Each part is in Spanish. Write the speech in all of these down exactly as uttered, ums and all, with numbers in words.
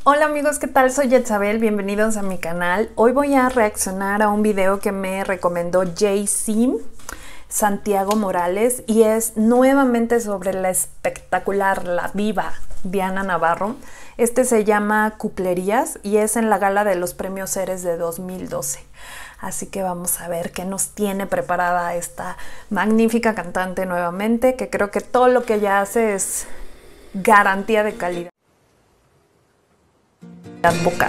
Hola amigos, ¿qué tal? Soy Yetzabel, bienvenidos a mi canal. Hoy voy a reaccionar a un video que me recomendó Jay-Z Santiago Morales y es nuevamente sobre la espectacular, la diva Diana Navarro. Este se llama Cuplerías y es en la gala de los premios Eres de dos mil doce. Así que vamos a ver qué nos tiene preparada esta magnífica cantante nuevamente, que creo que todo lo que ella hace es garantía de calidad vocal.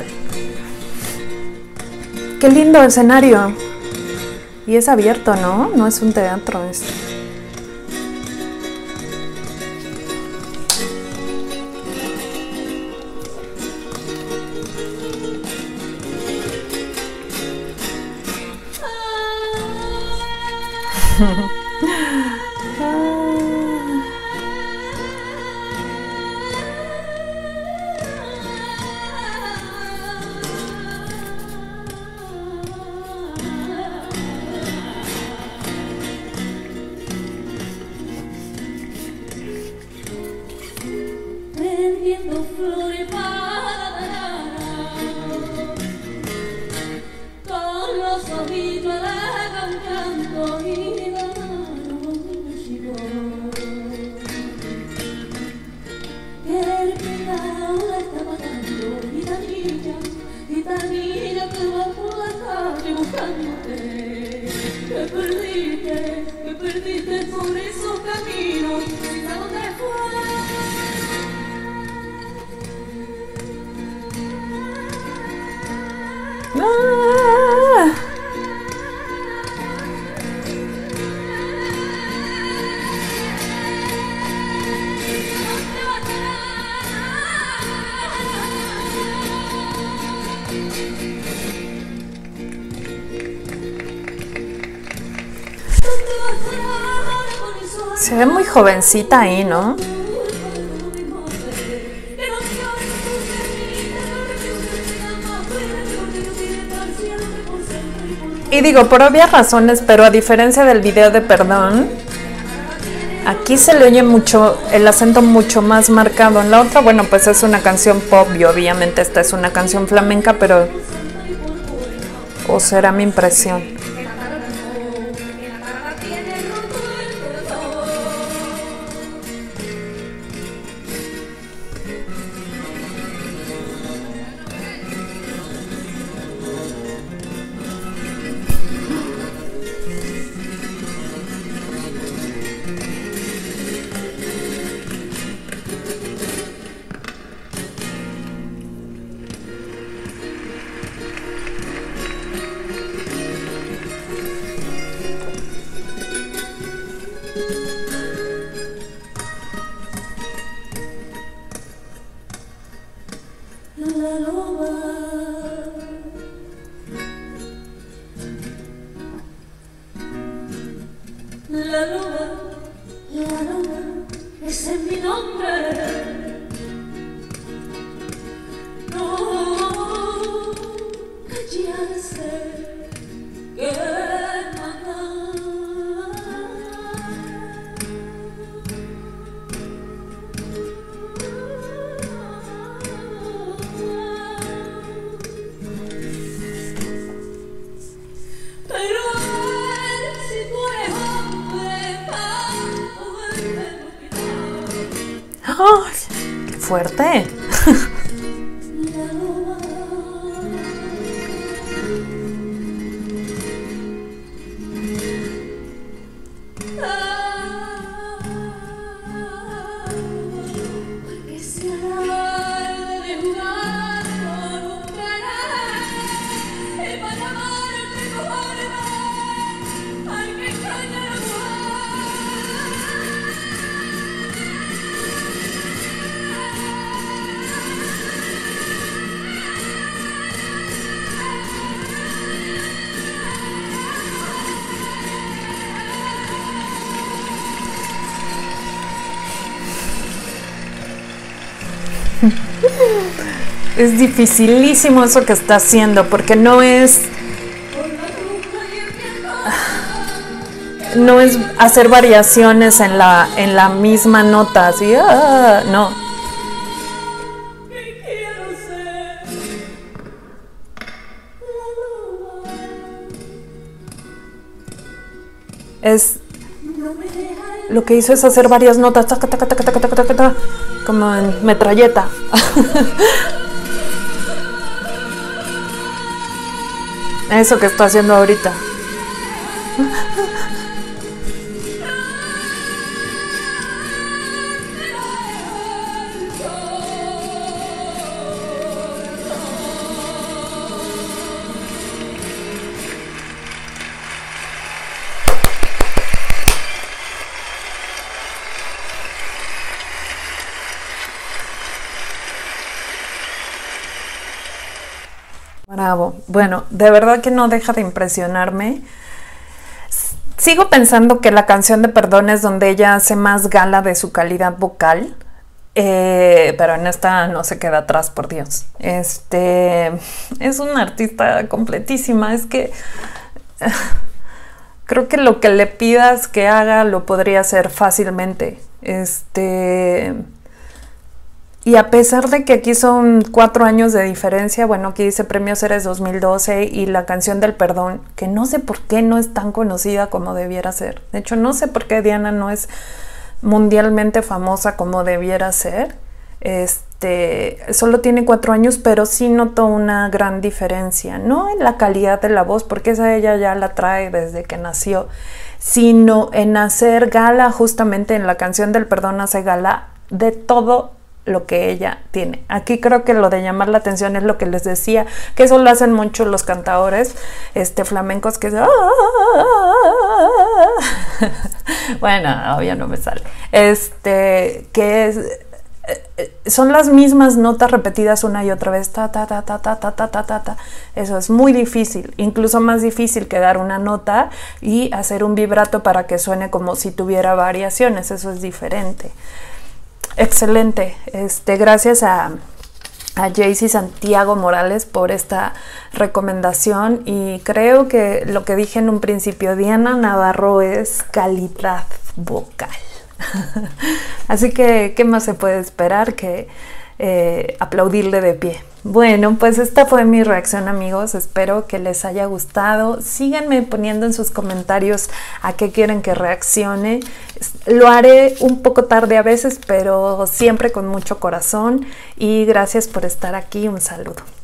Qué lindo escenario. Y es abierto, ¿no? No es un teatro. Es... Flores para con los ojitos le cantando y dando músico que el pecado le está matando gitanilla, gitanilla que va por la calle buscándote, que perdiste, que perdiste por esos caminos, ¿a dónde fue? ¡Ah! Se ve muy jovencita ahí, ¿no? Y digo, por obvias razones, pero a diferencia del video de Perdón, aquí se le oye mucho, el acento mucho más marcado. En la otra, bueno, pues es una canción pop y obviamente esta es una canción flamenca, pero... ¿o será mi impresión? La loba, la loba, la loba, ese es mi nombre. No callarse, que nada. ¡Ay! ¡Qué fuerte! Es dificilísimo eso que está haciendo porque no es no es hacer variaciones en la en la misma nota así, ah, no. Quiero ser Es lo que hizo es hacer varias notas, taca, taca, taca, taca, taca, taca, taca, como en metralleta. Eso que está haciendo ahorita. Bravo. Bueno, de verdad que no deja de impresionarme. Sigo pensando que la canción de Perdón es donde ella hace más gala de su calidad vocal, eh, pero en esta no se queda atrás, por Dios. Este es una artista completísima. Es que uh, creo que lo que le pidas que haga lo podría hacer fácilmente. Este... Y a pesar de que aquí son cuatro años de diferencia, bueno, aquí dice Premio Ceres dos mil doce y la canción del Perdón, que no sé por qué no es tan conocida como debiera ser. De hecho, no sé por qué Diana no es mundialmente famosa como debiera ser. Este, solo tiene cuatro años, pero sí noto una gran diferencia, no en la calidad de la voz, porque esa ella ya la trae desde que nació, sino en hacer gala, justamente en la canción del Perdón hace gala de todo lo que ella tiene. Aquí creo que lo de llamar la atención es lo que les decía, que eso lo hacen mucho los cantadores este, flamencos, que es... bueno, obvio no me sale. Este, que es... son las mismas notas repetidas una y otra vez, ta, ta, ta, ta, ta, ta, ta, ta, ta, ta. Eso es muy difícil, incluso más difícil que dar una nota y hacer un vibrato para que suene como si tuviera variaciones. Eso es diferente. Excelente, este, gracias a, a Jaycee Santiago Morales por esta recomendación, y creo que lo que dije en un principio, Diana Navarro es calidad vocal. Así que, ¿qué más se puede esperar que eh, aplaudirle de pie? Bueno, pues esta fue mi reacción, amigos. Espero que les haya gustado. Síganme poniendo en sus comentarios a qué quieren que reaccione. Lo haré un poco tarde a veces, pero siempre con mucho corazón. Y gracias por estar aquí. Un saludo.